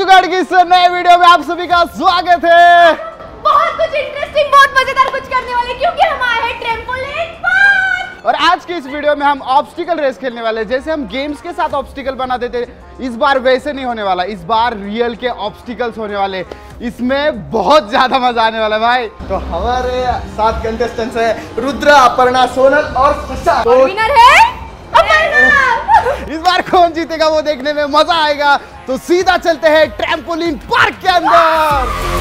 जुगाड़ की इस नए वीडियो में आप सभी का स्वागत है। बहुत कुछ इंटरेस्टिंग, बहुत मजेदार कुछ करने वाले क्योंकि हम आए हैं ट्रैम्पोलिन पार्क। और आज की इस वीडियो में हम ऑब्स्टिकल रेस खेलने वाले हैं। जैसे हम गेम्स के साथ ऑब्स्टिकल बनाते थे, इस बार वैसे नहीं होने वाला। इस बार रियल के ऑब्स्टिकल्स होने वाले। इसमें बहुत ज्यादा मजा आने वाला है भाई। तो हमारे 7 कंटेस्टेंट्स हैं, रुद्र, अपर्णा, सोनल और शशांक। और विनर है अपर्णा। इस बार कौन जीतेगा वो देखने में मजा आएगा। तो सीधा चलते हैं ट्रैम्पोलिन पार्क के अंदर।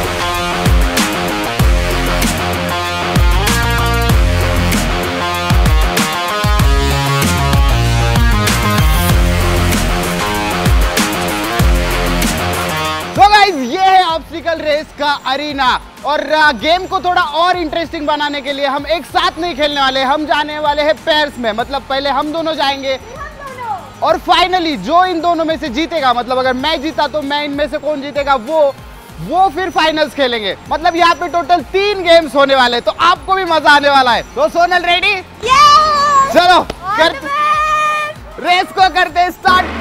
तो गाइस, ये है ऑब्स्टिकल रेस का अरीना। और गेम को थोड़ा और इंटरेस्टिंग बनाने के लिए हम एक साथ नहीं खेलने वाले, हम जाने वाले हैं पेयर्स में। मतलब पहले हम दोनों जाएंगे और फाइनली जो इन दोनों में से जीतेगा, मतलब अगर मैं जीता तो मैं इनमें से कौन जीतेगा वो फिर फाइनल्स खेलेंगे। मतलब यहाँ पे टोटल 3 गेम्स होने वाले, तो आपको भी मजा आने वाला है। तो सोनल रेडी? चलो रेस को करते स्टार्ट।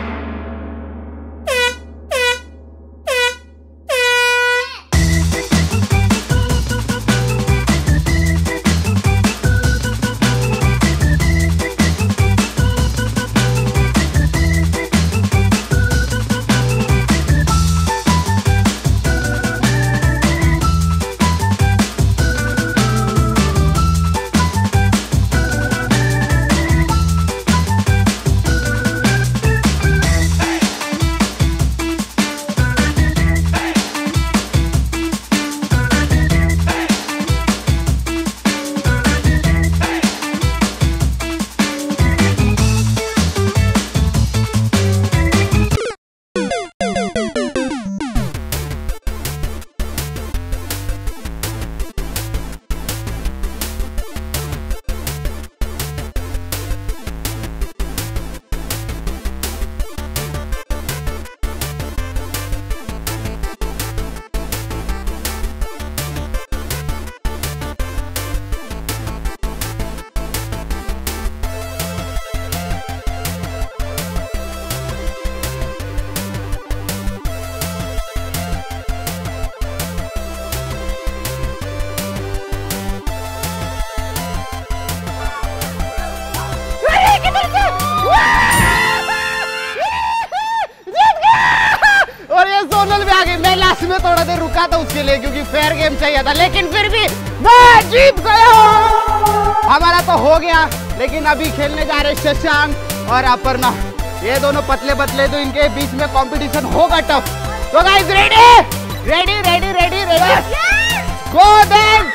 मैं लास्ट में थोड़ा देर रुका था उसके लिए, क्योंकि फेयर गेम चाहिए था, लेकिन फिर भी मैं जीत गया। हमारा तो हो गया, लेकिन अभी खेलने जा रहे शशांक और अपर्णा। ये दोनों पतले पतले, तो इनके बीच में कंपटीशन होगा टफ। तो guys ready ready ready ready ready, go then.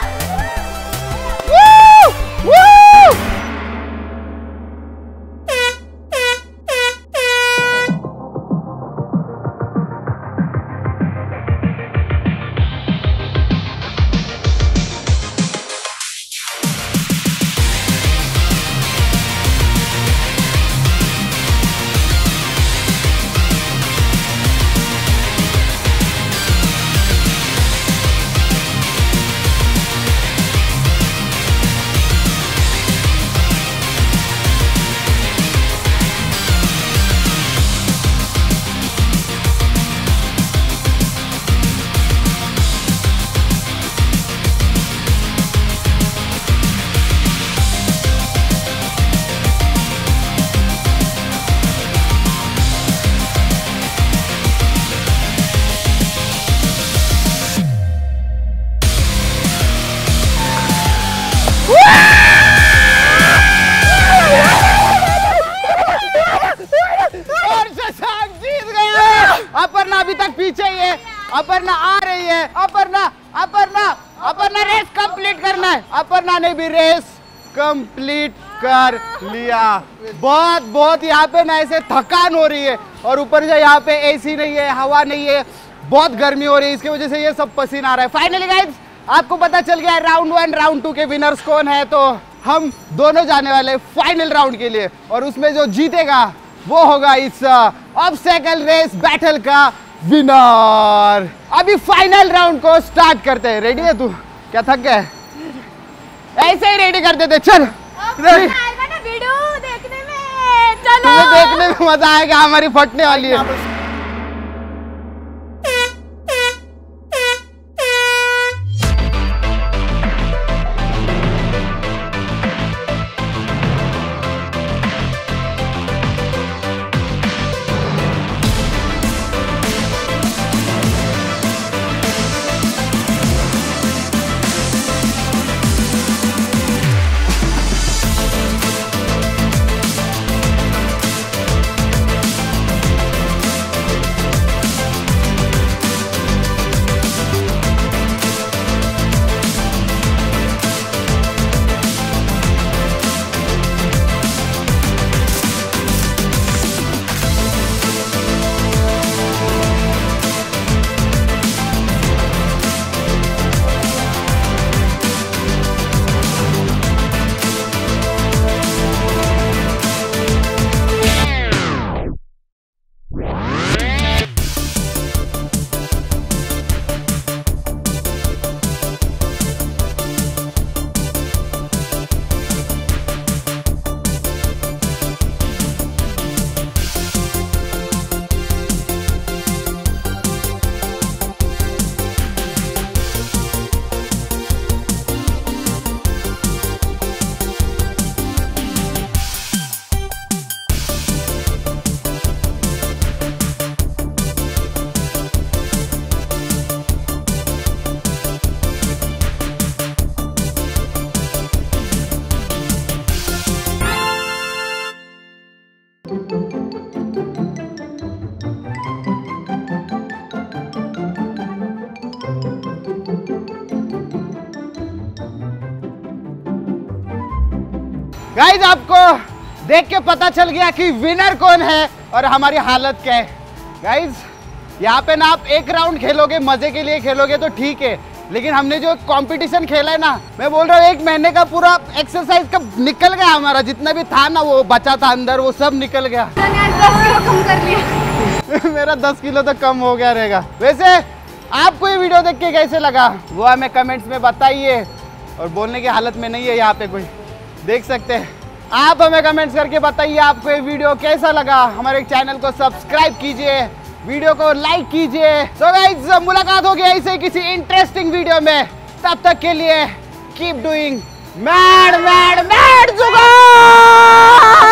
Aparna अभी तक पीछे ही है। अपर्णा आ रही है। अपर्णा अपर्णा अपर्णा रेस कंप्लीट करना है। अपर्णा ने भी रेस कंप्लीट कर लिया। बहुत यहाँ पे ना ऐसे थकान हो रही है, और ऊपर से यहाँ पे एसी नहीं है, हवा नहीं है, बहुत गर्मी हो रही है, इसकी वजह से ये सब पसीना आ रहा है। फाइनली गाइस, आपको पता चल गया है राउंड 1 राउंड 2 के विनर्स कौन है। तो हम दोनों जाने वाले फाइनल राउंड के लिए, और उसमें जो जीतेगा वो होगा इस ऑब्स्टेकल रेस बैटल का विनर। अभी फाइनल राउंड को स्टार्ट करते हैं। रेडी है तू? क्या थक गया? ऐसे ही रेडी कर देते। चल वीडियो देखने में, चलो तुम्हें देखने में मजा आएगा, हमारी फटने वाली है। गाइस आपको देख के पता चल गया कि विनर कौन है और हमारी हालत क्या है। गाइस यहाँ पे ना आप एक राउंड खेलोगे, मजे के लिए खेलोगे तो ठीक है, लेकिन हमने जो कंपटीशन खेला है ना, मैं बोल रहा हूँ 1 महीने का पूरा एक्सरसाइज का निकल गया हमारा, जितना भी था ना वो बचा था अंदर, वो सब निकल गया। मैंने आज 10 किलो कम कर लिया। मेरा 10 किलो तो कम हो गया रहेगा। वैसे आपको ये वीडियो देख के कैसे लगा वो हमें कमेंट्स में बताइए, और बोलने की हालत में नहीं है यहाँ पे कोई, देख सकते हैं आप, हमें कमेंट्स करके बताइए आपको ये वीडियो कैसा लगा। हमारे चैनल को सब्सक्राइब कीजिए, वीडियो को लाइक कीजिए। सो गाइस मुलाकात होगी ऐसे ही किसी इंटरेस्टिंग वीडियो में, तब तक के लिए keep doing mad mad mad जुगाड़।